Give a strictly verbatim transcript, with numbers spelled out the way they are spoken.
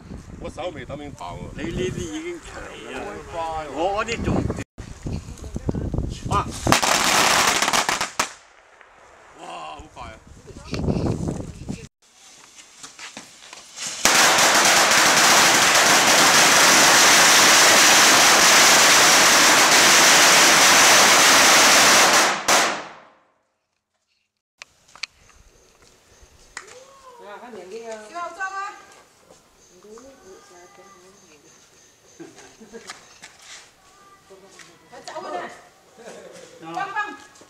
我手未等面爆喎。 你呢啲已經齊啦，我嗰啲仲哇！哇，好快啊！ 看年龄啊。 需要装啊。来找我呢。棒棒。